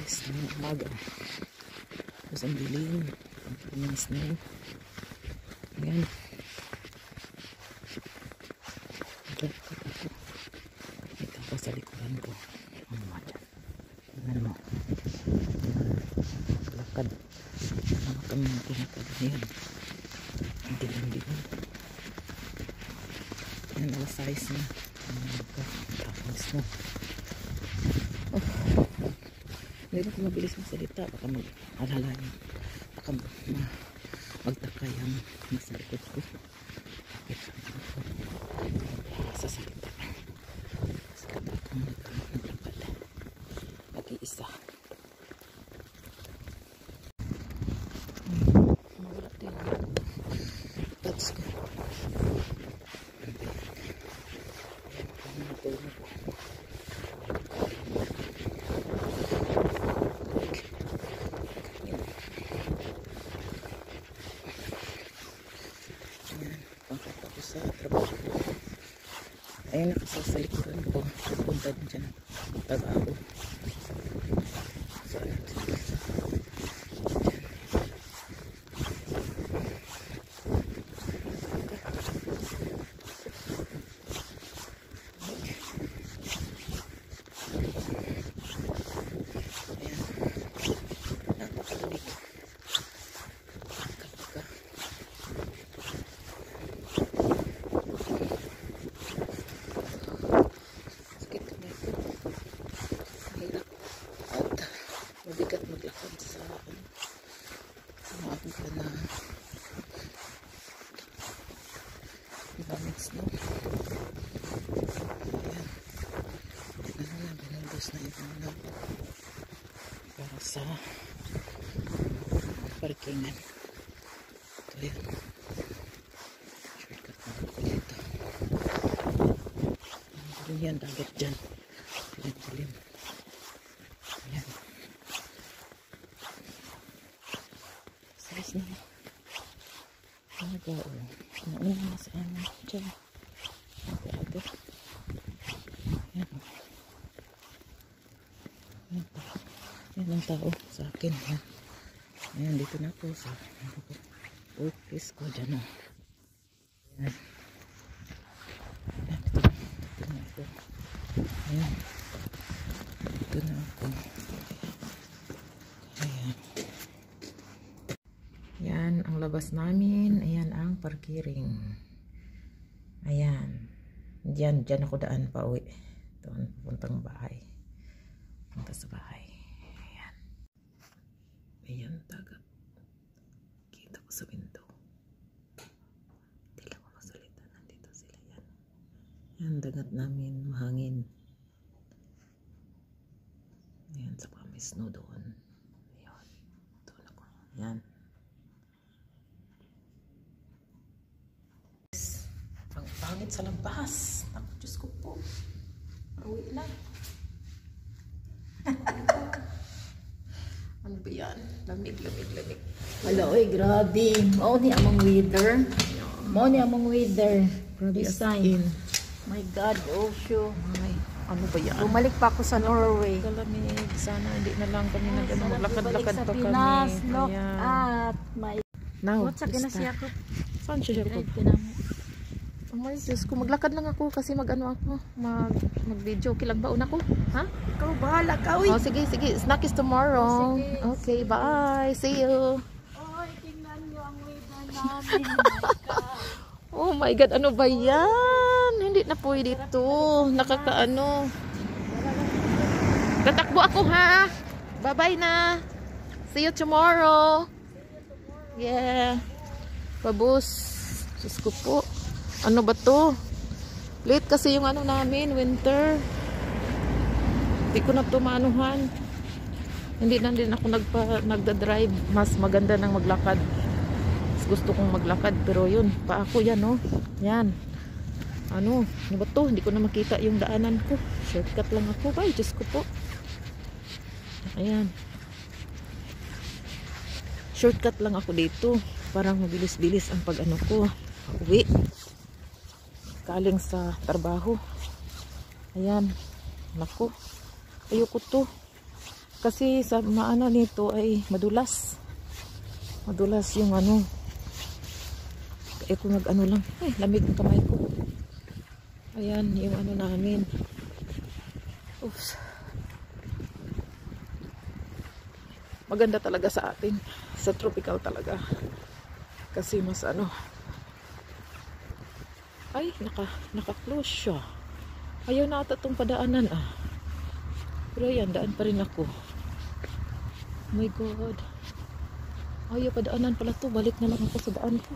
guys ng umaga. Tapos ang dilim. Ang kaming snow. Ayan. Naglalakad ako. Ito ako sa likuran ko. Ang mga dyan. Tingnan mo. Naglalakad. Mga kami nakinakad. Ayan. Ang dilim-dilim. Ayan, alas 6 na. Ang snow. Oh. Hindi ko mabilis magsalita. Baka mag-alala yun. Baka magtaka yung nasa likod ko. Sa salita. Salita akong naglakad. Nag-iisa. Mawala din. Touch ko. Sa trabaho. Ayun, nakasasalikuran ko. Punta din dyan. Trabaho. So, mabigat maglakad sa maabot ka na ibamit snow. Ayan. Ano na, binubos na ibang na para sa parkingan. Ito yan. Shortcut na ako dito. Dilim yan, dagat dyan. Dilim. Ayan. Size na. Talaga, o. Nauna na sa amin. Diyan. Ate. Ayan, o. Ayan pa. Ayan ang tao sa akin. Ayan. Ayan, dito na ako sa workplace ko. Diyan, o. Ayan. Ayan, dito na ako. Ayan. Dito na ako. Ayan. Yan ang labas namin. Ayan ang parkiring. Ayan. Diyan ako daan pa uwi. Doon, puntang bahay. Punta sa bahay. Ayan. Ayan, dagat. Kita ko sa window. Hindi lang ako masalita. Nandito sila yan. Ayan, dagat namin. Mahangin. Ayan, sa mga may snow doon. Ayan. Doon ako. Ayan. Ang pangit sa labas. Ako, Diyos ko po. Uwi na. Ano ba yan? Lamig. Hello, grabe. Mao ni among weather. Grabe This as time. in. My God, Osho. Ay, ano ba yan? Bumalik pa ako sa Norway. Kalamig. Sana hindi na lang kami Sarap maglakad-lakad ibalik sa pa kami. Pinas. Look Ayan. at my... Now, What sa kinasiya ko? saan siya ko? Oh my Diyos ko, maglakad lang ako kasi mag-ano ako, mag-video. Okay lang ba una ko? Ha? Ikaw, bahala ka, uy. Oh, sige. Snack is tomorrow. Sige. Okay, bye. See you. Oy, tingnan nyo ang weather namin. Oh my God, ano ba yan? Hindi na pwede ito. Nakakaano. Tatakbo ako ha. Bye-bye na. See you tomorrow. Yeah. Pabus. Diyos ko po. Ano ba to? Late kasi yung ano namin, winter. Hindi ko na ito maanuhan. Hindi na din ako nagda-drive. Mas maganda nang maglakad. Mas gusto kong maglakad. Pero yun, pa ako yan, oh. Yan. Ano ba to? Hindi ko na makita yung daanan ko. Shortcut lang ako. Ay, Diyos ko po. Ayan. Shortcut lang ako dito. Parang mabilis-bilis ang pag-ano ko. Uwi. Galing sa trabaho. Ayan. Naku. Ayoko to. Kasi sa maano nito ay madulas. Madulas yung ano. Kung nag-ano lang. Ay, lamig ng kamay ko. Ayan, yung ano namin. Oops. Maganda talaga sa atin. Sa tropical talaga. Kasi mas ano. Ay, naka-close siya. Ayaw na ata itong padaanan ah. Pero ayan, daan pa rin ako. Oh my God. Ayaw padaanan pala to. Balik na lang ako sa daan ko.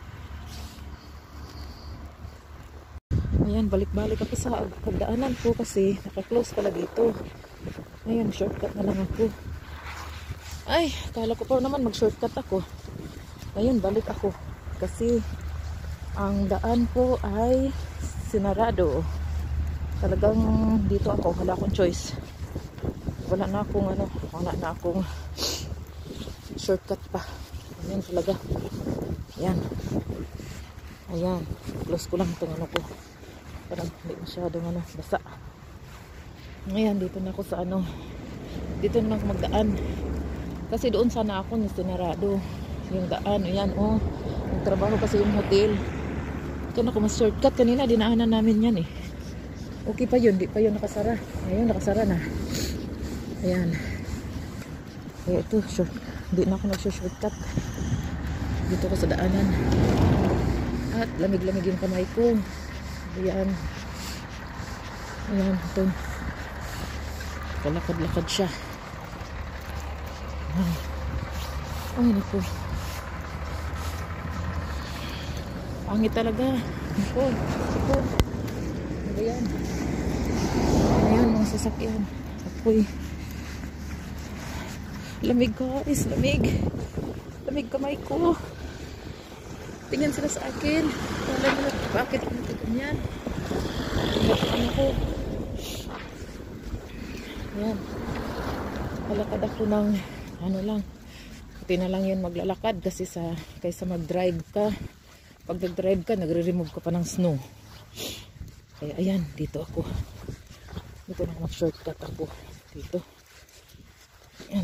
Ayan, balik-balik ako sa pagdaanan ko kasi naka-close pala dito. Ayan, shortcut na lang ako. Ay, kala ko pa naman mag-shortcut ako. Ayun, balik ako. Kasi ang daan po ay sinarado. Talagang dito ako. Wala akong choice. Wala na akong shortcut pa. Ayan talaga. Ayan. Ayan. Close ko lang itong ano ko. Parang hindi masyadong ano, basa. Ngayon, dito na ako sa ano. Dito na ako magdaan. Kasi doon sana ako sinarado. Yung daan, ayan oh. Nagtrabaho kasi yung hotel. Ito na ako mas shortcut. Kanina dinaanan namin yan eh. Okay pa yun, di pa yun nakasara. Ngayon nakasara na. Ayan. Kaya ito, hindi na ako nag-shortcut. Dito ako sa daanan. At lamig-lamig yung kamay ko. Ayan. Ayan, ito. Kalakad-lakad siya. Ay, naku. Pangit talaga. Naku. Ayan. Ayan, mga sasakyan. Apoy. Lamig guys, lamig. Lamig kamay ko. Tingnan sila sa akin. Wala nila, bakit ako ganyan? Ano ko? Ayan. Malakad ako ng ano lang. Pati na lang yun maglalakad kasi kaysa mag-drive ka. Pag nag-drive ka, nagre-remove ka pa ng snow. Kaya ayan, dito ako. Dito na mag-shortcut ako. Dito. Ayan.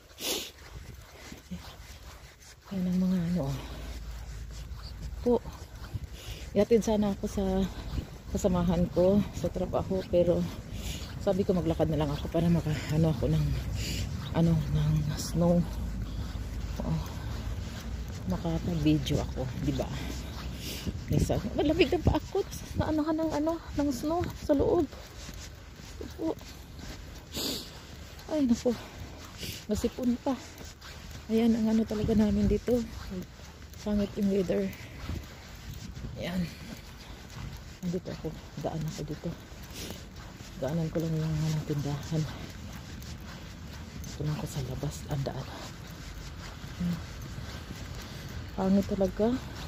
Ayan ang mga ano. Po. Yatid sana ako sa kasamahan ko sa trabaho. Pero sabi ko maglakad na lang ako para makaano ako ng ng snow. Makapag-video ako, di ba? Isa, malamig na pa ako na ng snow sa loob. Opo. Ay, naku. Masipon pa. Ayan, ang ano talaga namin dito. Pangit yung weather. Ayan. Nandito ako. Daan ako dito. Daanan ko lang yung tindahan. Ito lang ako sa labas. Ang daan. Pangit talaga.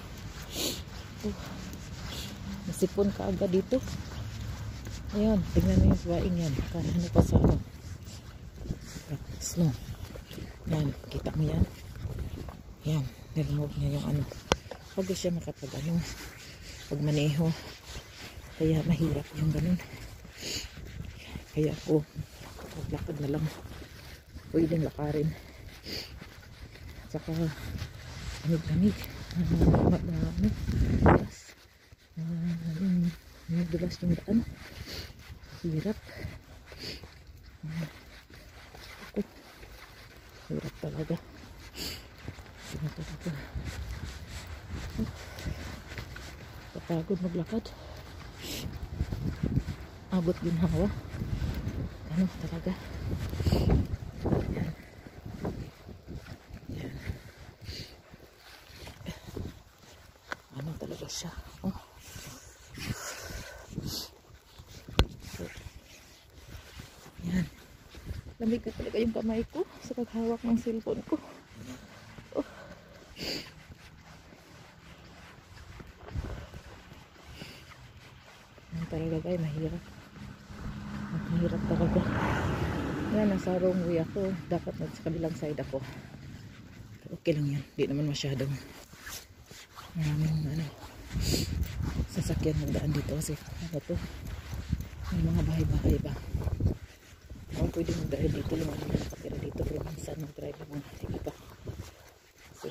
Nasipon ka agad dito. Ayan, tingnan mo yung baing yan. Ano pa sa ano. Snow. Yan, kita mo yan. Yan, niremove niya yung ano. Huwag siya pag maneho. Kaya mahirap yung ganun. Kaya ako, maglakad na lang. Pwedeng lakarin. Saka, lamig-lamig. Nagdulas yung daan. Hirap. Hirap talaga. Hirap talaga. Kapagod maglakad. Abot ginhawa. Ano talaga. Yan. Yan. Ano talaga siya. Oh. Yan. Lamig na talaga yung kamay ko sa paghawak ng cellphone ko. Oh. Yan talaga guys, mahirap. Mahirap talaga. Yan, nasa wrong way ako. Dapat sa kabilang side ako. Okay lang yan. Di naman masyadong maraming sasakyan magdaan dito kasi ano to, may mga bahay-bahay ba. Kung pwede mag-drive dito, lang naman nakatira dito. Pero minsan mag-drive yung mga iba. Kasi,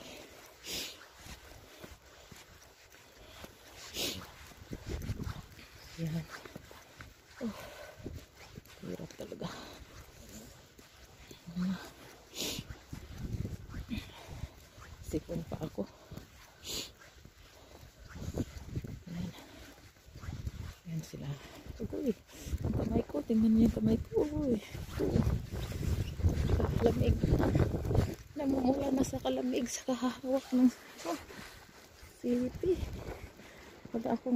yan. Oh, hirap talaga. Sipon pa ako. Yan. Yan sila. Uy, ang kamay ko. Tingnan niyo yung kamay ko. Uy. Kalamig na. Namumula na sa kalamig sa kahawak ng sipi. Wala akong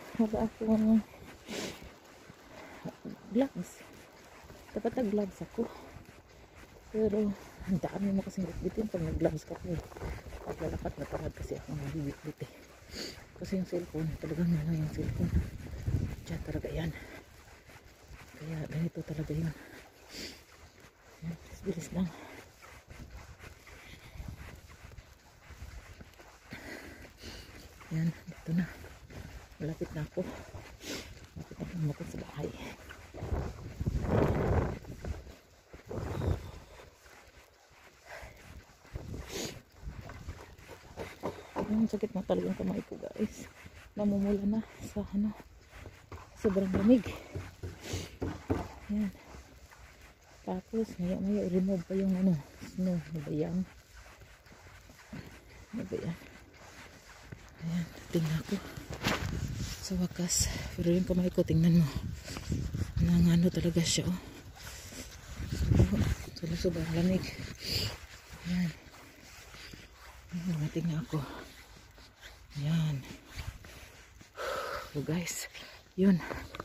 gloves. Dapat nag-gloves ako. Pero ang dami mo kasing bitbitin pag nag-gloves ka po. Paglalakad na parad kasi ako nabibitbit eh. Kasi yung cellphone, talagang lang yung cellphone. Diyan talaga yan. Kaya ganito talaga yun. Yan, bilis lang. Yan, dito na. Malapit na ako. Malapit na pumakot sa bahay. Ang sakit na talagang kamay ko guys. Namumula na sa sobrang lamig. Yan. Tapos maya i-remove pa yung snow. Ano ba yan? Ayan, tingnan ko. Sa wakas. Pero yung kamay ko, tingnan mo. Nang talaga siya oh. Sobrang lamig. Ayan. Ayan, tingnan ako. Ayan. So guys, yun.